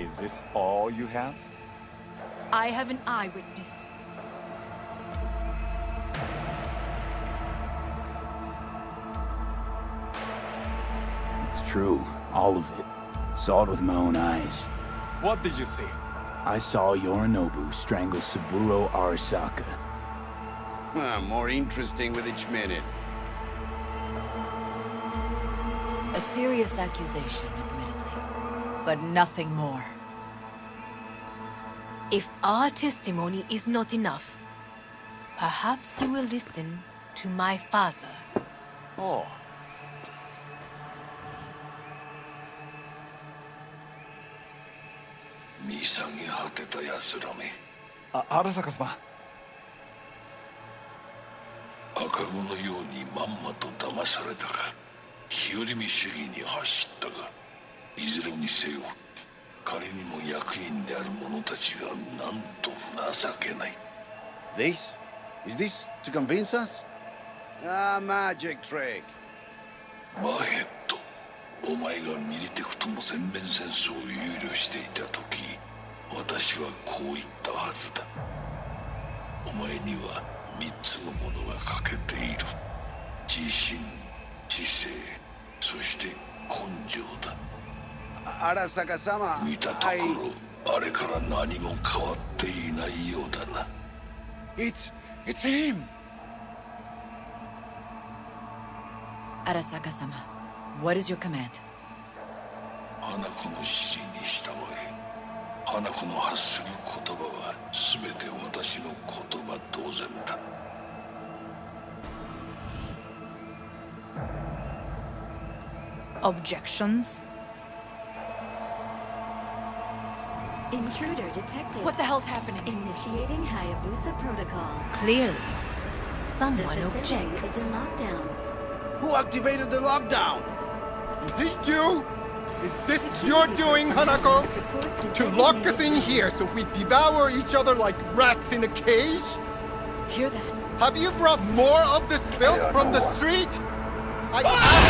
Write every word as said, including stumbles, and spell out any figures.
Is this all you have? I have an eyewitness. It's true, all of it. Saw it with my own eyes. What did you see? I saw Yorinobu strangle Saburo Arasaka. Ah, more interesting with each minute. A serious accusation, admittedly, but nothing more. If our testimony is not enough, perhaps you will listen to my father. Oh. Uh, Arasaka-sama. 赤子のようにまんまと騙されたか、日和見主義に走ったが、いずれにせよ、彼にも役員である者たちがなんと情けない。 This? Is this to convince us? Ah, magic trick. マヘッド、お前がミリテクとの全面戦争を憂慮していた時、私はこう言ったはずだ。お前には三つのものが欠けている。自信、知性、そして根性だ。 Arasaka-sama, 見たところ、あれから何も変わっていないようだな。 It's... it's him! Arasaka-sama, what is your command? 花子の指示に従え。花子の発する言葉は全て私の言葉同然だ。 Objections? Intruder detected. What the hell's happening? Initiating Hayabusa protocol. Clearly, someone The facility objects. is in lockdown. Who activated the lockdown? Is it you? Is this your doing, Hanako? To lock us in here so we devour each other like rats in a cage? Hear that? Have you brought more of this filth from the street? I